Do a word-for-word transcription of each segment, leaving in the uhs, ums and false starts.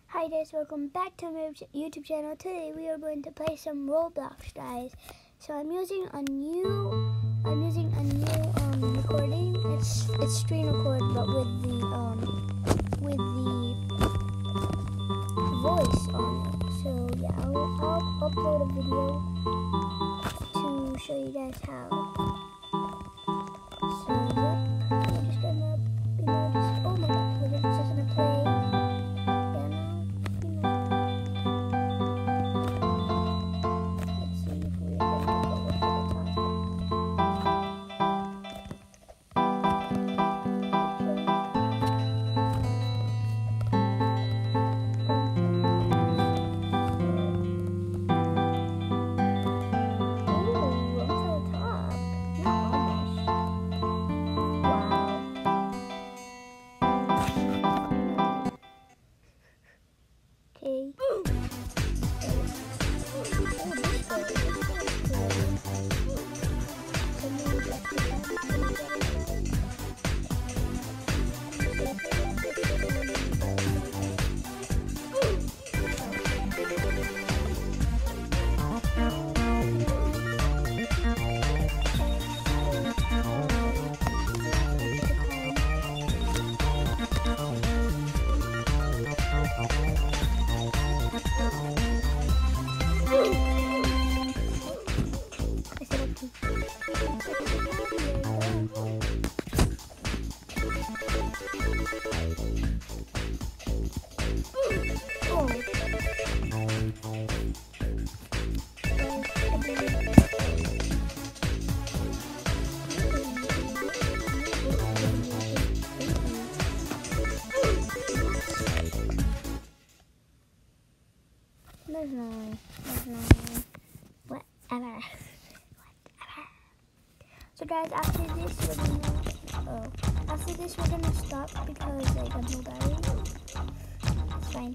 Hi guys, welcome back to my YouTube channel. Today we are going to play some Roblox, guys. So I'm using a new, I'm using a new um, recording. It's it's screen record, but with the um with the voice on it. So yeah, I'll, I'll upload a video to show you guys how. So yep, we're just gonna, you know, just oh my god, we're just gonna play. There's no way. There's no way. Whatever. Whatever. So guys, after this we're gonna oh after this we're gonna stop because like I'm no battery. It's fine.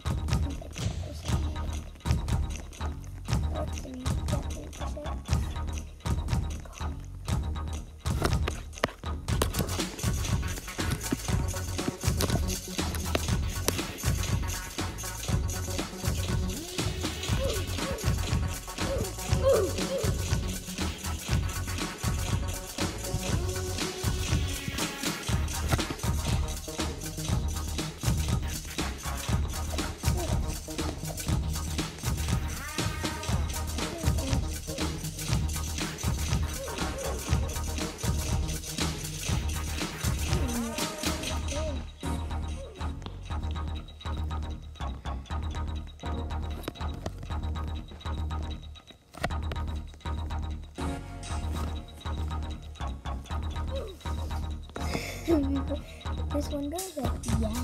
This one goes like, yeah.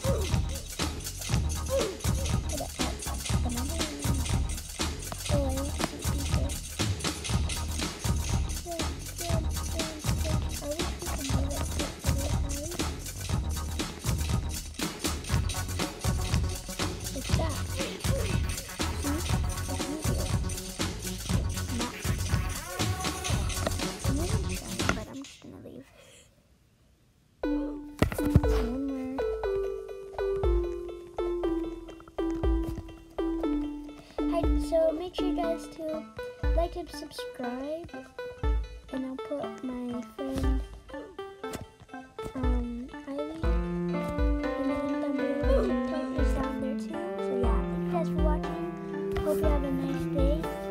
So make sure you guys to like and subscribe, and I'll put my friend um Ivy and then the TOH is down there too. So yeah, thank you guys for watching. Hope you have a nice day.